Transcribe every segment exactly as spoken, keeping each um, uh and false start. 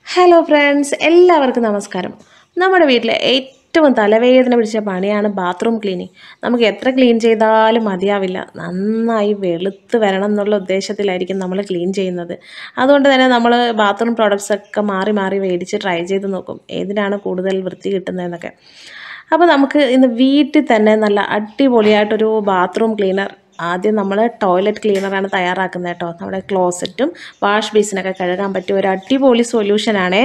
Hello friends, എല്ലാവർക്കും നമസ്കാരം. നമ്മുടെ വീട്ടിലെ ഏറ്റവും തലവേദന പിടിച്ച പണിയാണ് ബാത്റൂം ക്ലീനിങ്. നമുക്ക് എത്ര ക്ലീൻ ചെയ്താലും മതിയാവില്ല. നന്നായി വെളുത്ത് വരണം എന്നുള്ള ഉദ്ദേശത്തിലായിരിക്കും നമ്മൾ ക്ലീൻ ചെയ്യുന്നത്. അതുകൊണ്ട് തന്നെ നമ്മൾ ബാത്റൂം പ്രോഡക്ട്സ് ഒക്കെ മാറി മാറി മേടിച്ച് ട്രൈ ചെയ്ത് നോക്കും, ഏതിനാണ് കൂടുതൽ വൃത്തി കിട്ടുന്നതെന്നൊക്കെ. അപ്പോൾ നമുക്ക് ഇന്ന് വീട്ടിൽ തന്നെ നല്ല അടിപൊളിയായിട്ടൊരു ബാത്റൂം ക്ലീനർ, ആദ്യം നമ്മൾ ടോയ്ലറ്റ് ക്ലീനറാണ് തയ്യാറാക്കുന്നത് കേട്ടോ. നമ്മുടെ ക്ലോസറ്റും വാഷ് ബേസിനൊക്കെ കഴുകാൻ പറ്റിയ ഒരു അടിപൊളി സൊല്യൂഷനാണേ.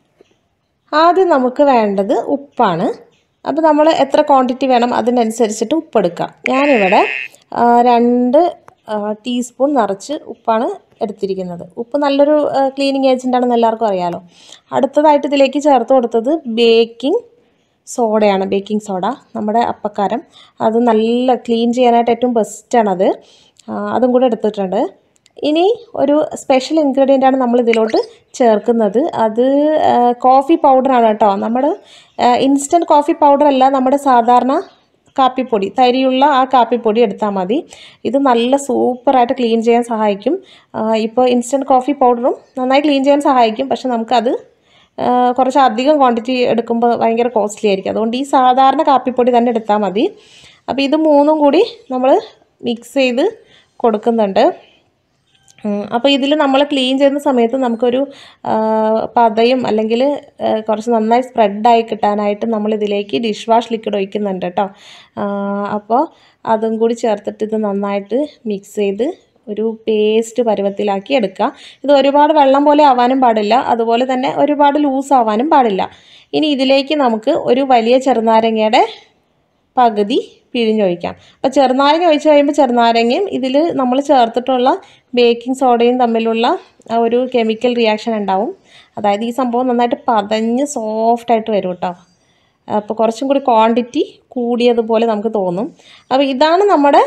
ആദ്യം നമുക്ക് വേണ്ടത് ഉപ്പാണ്. അപ്പോൾ നമ്മൾ എത്ര ക്വാണ്ടിറ്റി വേണം അതിനനുസരിച്ചിട്ട് ഉപ്പെടുക്കാം. ഞാനിവിടെ രണ്ട് ടീസ്പൂൺ നിറച്ച് ഉപ്പാണ് എടുത്തിരിക്കുന്നത്. ഉപ്പ് നല്ലൊരു ക്ലീനിങ് ഏജൻറ്റാണെന്ന് എല്ലാവർക്കും അറിയാമല്ലോ. അടുത്തതായിട്ട് ഇതിലേക്ക് ചേർത്ത് കൊടുത്തത് ബേക്കിംഗ് സോഡയാണ്. ബേക്കിംഗ് സോഡ, നമ്മുടെ അപ്പക്കാരം, അത് നല്ല ക്ലീൻ ചെയ്യാനായിട്ട് ഏറ്റവും ബെസ്റ്റാണത്. അതും കൂടെ എടുത്തിട്ടുണ്ട്. ഇനി ഒരു സ്പെഷ്യൽ ഇൻഗ്രീഡിയൻ്റാണ് നമ്മൾ ഇതിലോട്ട് ചേർക്കുന്നത്. അത് കോഫി പൗഡറാണ് കേട്ടോ. നമ്മുടെ ഇൻസ്റ്റൻറ്റ് കോഫി പൗഡറല്ല, നമ്മുടെ സാധാരണ കാപ്പിപ്പൊടി, തരിയുള്ള ആ കാപ്പിപ്പൊടി എടുത്താൽ മതി. ഇത് നല്ല സൂപ്പറായിട്ട് ക്ലീൻ ചെയ്യാൻ സഹായിക്കും. ഇപ്പോൾ ഇൻസ്റ്റൻറ്റ് കോഫി പൗഡറും നന്നായി ക്ലീൻ ചെയ്യാൻ സഹായിക്കും, പക്ഷെ നമുക്കത് കുറച്ച് അധികം ക്വാണ്ടിറ്റി എടുക്കുമ്പോൾ ഭയങ്കര കോസ്റ്റ്ലി ആയിരിക്കും. അതുകൊണ്ട് ഈ സാധാരണ കാപ്പിപ്പൊടി തന്നെ എടുത്താൽ മതി. അപ്പോൾ ഇത് മൂന്നും കൂടി നമ്മൾ മിക്സ് ചെയ്ത് കൊടുക്കുന്നുണ്ട്. അപ്പോൾ ഇതിൽ നമ്മൾ ക്ലീൻ ചെയ്യുന്ന സമയത്ത് നമുക്കൊരു പതയും അല്ലെങ്കിൽ കുറച്ച് നന്നായി സ്പ്രെഡായി കിട്ടാനായിട്ട് നമ്മളിതിലേക്ക് ഡിഷ് വാഷ് ലിക്വിഡ് ഒഴിക്കുന്നുണ്ട് കേട്ടോ. അപ്പോൾ അതും കൂടി ചേർത്തിട്ട് ഇത് നന്നായിട്ട് മിക്സ് ചെയ്ത് ഒരു പേസ്റ്റ് പരുവത്തിലാക്കി എടുക്കുക. ഇത് ഒരുപാട് വെള്ളം പോലെ ആവാനും പാടില്ല, അതുപോലെ തന്നെ ഒരുപാട് ലൂസ് ആവാനും പാടില്ല. ഇനി ഇതിലേക്ക് നമുക്ക് ഒരു വലിയ ചെറുനാരങ്ങയുടെ പകുതി പിഴിഞ്ഞൊഴിക്കാം. അപ്പോൾ ചെറുനാരങ്ങ ഒഴിച്ച് കഴിയുമ്പോൾ ചെറുനാരങ്ങയും ഇതിൽ നമ്മൾ ചേർത്തിട്ടുള്ള ബേക്കിംഗ് സോഡയും തമ്മിലുള്ള ഒരു കെമിക്കൽ റിയാക്ഷൻ ഉണ്ടാവും. അതായത് ഈ സംഭവം നന്നായിട്ട് പതഞ്ഞ് സോഫ്റ്റായിട്ട് വരും കേട്ടോ. അപ്പോൾ കുറച്ചും കൂടി ക്വാണ്ടിറ്റി കൂടിയതുപോലെ നമുക്ക് തോന്നും. അപ്പോൾ ഇതാണ് നമ്മുടെ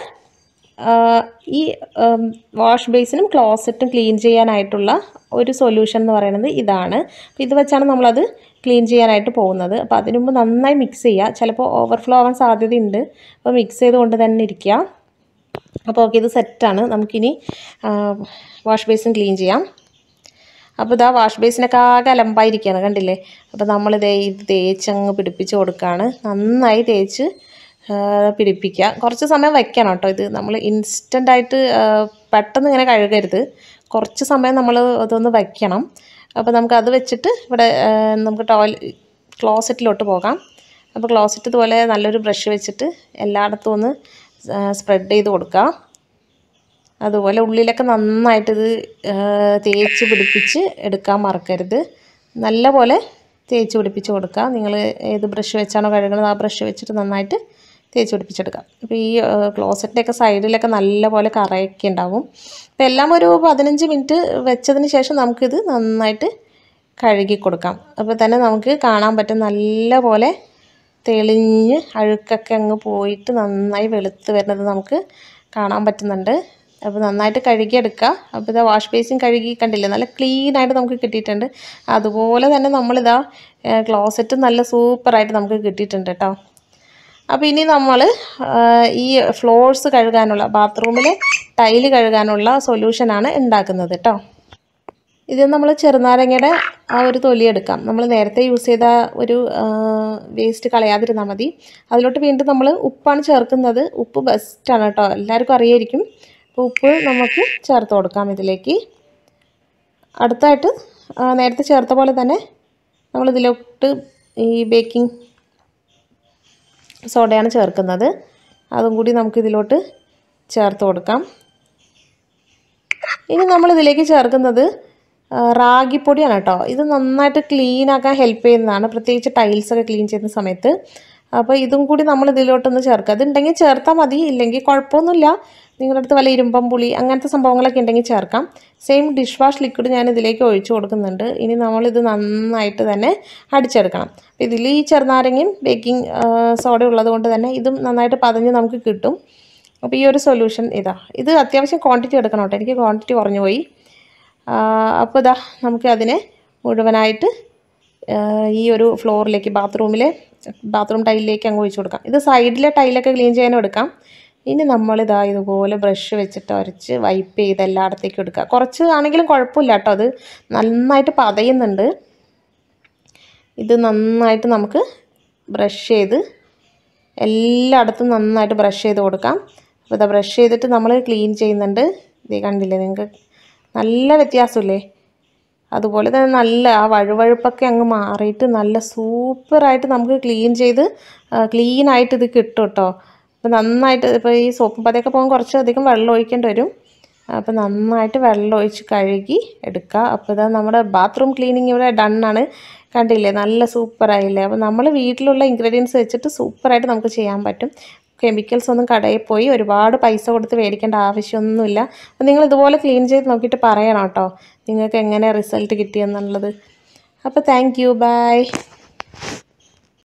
ഈ വാഷ് ബേസിനും ക്ലോസറ്റും ക്ലീൻ ചെയ്യാനായിട്ടുള്ള ഒരു സൊല്യൂഷൻ എന്ന് പറയുന്നത് ഇതാണ്. അപ്പോൾ ഇത് വെച്ചാണ് നമ്മളത് ക്ലീൻ ചെയ്യാനായിട്ട് പോകുന്നത്. അപ്പോൾ അതിനു മുമ്പ് നന്നായി മിക്സ് ചെയ്യുക. ചിലപ്പോൾ ഓവർഫ്ലോ ആവാൻ സാധ്യതയുണ്ട്, അപ്പോൾ മിക്സ് ചെയ്തുകൊണ്ട് തന്നെ ഇരിക്കുക. അപ്പോൾ ഓക്കെ, ഇത് സെറ്റാണ്. നമുക്കിനി വാഷ് ബേസിൻ ക്ലീൻ ചെയ്യാം. അപ്പോൾ ഇതാ വാഷ് ബേസിനൊക്കെ ആകെ അലമ്പായിരിക്കുകയാണ്, കണ്ടില്ലേ? അപ്പോൾ നമ്മളിതേ ഇത് തേച്ചങ്ങ് പിടിപ്പിച്ച് കൊടുക്കുകയാണ്. നന്നായി തേച്ച് പിടിപ്പിക്കുക. കുറച്ച് സമയം വയ്ക്കണം കേട്ടോ. ഇത് നമ്മൾ ഇൻസ്റ്റൻ്റായിട്ട് പെട്ടെന്ന് ഇങ്ങനെ കഴുകരുത്. കുറച്ച് സമയം നമ്മൾ അതൊന്ന് വയ്ക്കണം. അപ്പോൾ നമുക്കത് വെച്ചിട്ട് ഇവിടെ നമുക്ക് ടോയ്ലറ്റ് ക്ലോസറ്റിലോട്ട് പോകാം. അപ്പോൾ ക്ലോസറ്റ് ഇതുപോലെ നല്ലൊരു ബ്രഷ് വെച്ചിട്ട് എല്ലായിടത്തും ഒന്ന് സ്പ്രെഡ് ചെയ്ത് കൊടുക്കുക. അതുപോലെ ഉള്ളിലൊക്കെ നന്നായിട്ടിത് തേച്ച് പിടിപ്പിച്ച് എടുക്കാൻ മറക്കരുത്. നല്ല പോലെ തേച്ച് പിടിപ്പിച്ച് കൊടുക്കുക. നിങ്ങൾ ഏത് ബ്രഷ് വെച്ചാണോ കഴുകുന്നത് ആ ബ്രഷ് വെച്ചിട്ട് നന്നായിട്ട് തേച്ച് പിടിപ്പിച്ചെടുക്കാം. അപ്പോൾ ഈ ക്ലോസറ്റിൻ്റെയൊക്കെ സൈഡിലൊക്കെ നല്ലപോലെ കറയൊക്കെ ഉണ്ടാവും. അപ്പോൾ എല്ലാം ഒരു പതിനഞ്ച് മിനിറ്റ് വെച്ചതിന് ശേഷം നമുക്കിത് നന്നായിട്ട് കഴുകി കൊടുക്കാം. അപ്പോൾ തന്നെ നമുക്ക് കാണാൻ പറ്റും നല്ല പോലെ തെളിഞ്ഞ് അഴുക്കൊക്കെ അങ്ങ് പോയിട്ട് നന്നായി വെളുത്ത് വരുന്നത് നമുക്ക് കാണാൻ പറ്റുന്നുണ്ട്. അപ്പോൾ നന്നായിട്ട് കഴുകിയെടുക്കുക. അപ്പോൾ ഇതാ വാഷ് ബേസിൻ കഴുകി കണ്ടില്ലേ, നല്ല ക്ലീനായിട്ട് നമുക്ക് കിട്ടിയിട്ടുണ്ട്. അതുപോലെ തന്നെ നമ്മളിതാ ക്ലോസറ്റ് നല്ല സൂപ്പറായിട്ട് നമുക്ക് കിട്ടിയിട്ടുണ്ട് കേട്ടോ. അപ്പോൾ ഇനി നമ്മൾ ഈ ഫ്ലോർസ് കഴുകാനുള്ള, ബാത്റൂമിൽ ടൈല് കഴുകാനുള്ള സൊല്യൂഷനാണ് ഉണ്ടാക്കുന്നത് കേട്ടോ. ഇത് നമ്മൾ ചെറുനാരങ്ങയുടെ ആ ഒരു തൊലി എടുക്കാം. നമ്മൾ നേരത്തെ യൂസ് ചെയ്ത ഒരു വേസ്റ്റ് കളയാതിരുന്നാൽ മതി. അതിലോട്ട് വീണ്ടും നമ്മൾ ഉപ്പാണ് ചേർക്കുന്നത്. ഉപ്പ് ബെസ്റ്റാണ് കേട്ടോ, എല്ലാവർക്കും അറിയായിരിക്കും. അപ്പോൾ ഉപ്പ് നമുക്ക് ചേർത്ത് കൊടുക്കാം ഇതിലേക്ക്. അടുത്തായിട്ട് നേരത്തെ ചേർത്ത പോലെ തന്നെ നമ്മളിതിലോട്ട് ഈ ബേക്കിംഗ് സോഡയാണ് ചേർക്കുന്നത്. അതും കൂടി നമുക്കിതിലോട്ട് ചേർത്ത് കൊടുക്കാം. ഇനി നമ്മളിതിലേക്ക് ചേർക്കുന്നത് റാഗിപ്പൊടിയാണ് കേട്ടോ. ഇത് നന്നായിട്ട് ക്ലീനാക്കാൻ ഹെൽപ്പ് ചെയ്യുന്നതാണ്, പ്രത്യേകിച്ച് ടൈൽസൊക്കെ ക്ലീൻ ചെയ്യുന്ന സമയത്ത്. അപ്പോൾ ഇതും കൂടി നമ്മൾ ഇതിലോട്ടൊന്ന് ചേർക്കുക. അതുണ്ടെങ്കിൽ ചേർത്താൽ മതി, ഇല്ലെങ്കിൽ കുഴപ്പമൊന്നുമില്ല. നിങ്ങളുടെ അടുത്ത് വല്ല ഇരുമ്പം പുളി അങ്ങനത്തെ സംഭവങ്ങളൊക്കെ ഉണ്ടെങ്കിൽ ചേർക്കാം. സെയിം ഡിഷ് വാഷ് ലിക്വിഡ് ഞാൻ ഇതിലേക്ക് ഒഴിച്ചു കൊടുക്കുന്നുണ്ട്. ഇനി നമ്മളിത് നന്നായിട്ട് തന്നെ അടിച്ചെടുക്കണം. ഇതിൽ ഈ ചെറുനാരങ്ങയും ബേക്കിംഗ് സോഡ ഉള്ളത് കൊണ്ട് തന്നെ ഇതും നന്നായിട്ട് പതഞ്ഞ് നമുക്ക് കിട്ടും. അപ്പോൾ ഈ ഒരു സൊല്യൂഷൻ ഇതാ. ഇത് അത്യാവശ്യം ക്വാണ്ടിറ്റി എടുക്കണം കേട്ടോ, എനിക്ക് ക്വാണ്ടിറ്റി കുറഞ്ഞു പോയി. അപ്പോൾ ഇതാ നമുക്ക് അതിനെ മുഴുവനായിട്ട് ഈ ഒരു ഫ്ലോറിലേക്ക്, ബാത്റൂമിലെ ബാത്റൂം ടൈലിലേക്ക് അങ്ങ് ഒഴിച്ചു കൊടുക്കാം. ഇത് സൈഡിലെ ടൈലൊക്കെ ക്ലീൻ ചെയ്യാനും എടുക്കാം. ഇനി നമ്മളിതാ ഇതുപോലെ ബ്രഷ് വെച്ചിട്ട് ഉരച്ച് വൈപ്പ് ചെയ്ത് എല്ലായിടത്തേക്കും എടുക്കുക. കുറച്ച് ആണെങ്കിലും കുഴപ്പമില്ല കേട്ടോ, അത് നന്നായിട്ട് പതയുന്നുണ്ട്. ഇത് നന്നായിട്ട് നമുക്ക് ബ്രഷ് ചെയ്ത് എല്ലായിടത്തും നന്നായിട്ട് ബ്രഷ് ചെയ്ത് കൊടുക്കാം. അപ്പോൾ ഇതാ ബ്രഷ് ചെയ്തിട്ട് നമ്മൾ ക്ലീൻ ചെയ്യുന്നുണ്ട്. ഇത് കണ്ടില്ലേ, നിങ്ങൾക്ക് നല്ല വ്യത്യാസമില്ലേ? അതുപോലെ തന്നെ നല്ല ആ വഴുവഴുപ്പൊക്കെ അങ്ങ് മാറിയിട്ട് നല്ല സൂപ്പറായിട്ട് നമുക്ക് ക്ലീൻ ചെയ്ത് ക്ലീനായിട്ട് ഇത് കിട്ടും കേട്ടോ. അപ്പോൾ നന്നായിട്ട് ഇപ്പോൾ ഈ സോപ്പും പതയൊക്കെ പോകാൻ കുറച്ചധികം വെള്ളം ഒഴിക്കേണ്ടി വരും. അപ്പോൾ നന്നായിട്ട് വെള്ളം ഒഴിച്ച് കഴുകി എടുക്കുക. അപ്പോൾ ഇതാ നമ്മുടെ ബാത്റൂം ക്ലീനിങ് ഇവിടെ ഡണ്ണാണ്. കണ്ടില്ലേ, നല്ല സൂപ്പറായില്ലേ? അപ്പോൾ നമ്മൾ വീട്ടിലുള്ള ഇൻഗ്രീഡിയൻസ് വെച്ചിട്ട് സൂപ്പറായിട്ട് നമുക്ക് ചെയ്യാൻ പറ്റും. കെമിക്കൽസ് ഒന്നും കടയിൽ പോയി ഒരുപാട് പൈസ കൊടുത്ത് മേടിക്കേണ്ട ആവശ്യമൊന്നുമില്ല. അപ്പോൾ നിങ്ങൾ ഇതുപോലെ ക്ലീൻ ചെയ്ത് നോക്കിയിട്ട് പറയണം കേട്ടോ നിങ്ങൾക്ക് എങ്ങനെ റിസൾട്ട് കിട്ടിയെന്നുള്ളത്. അപ്പോൾ താങ്ക് യു, ബൈ.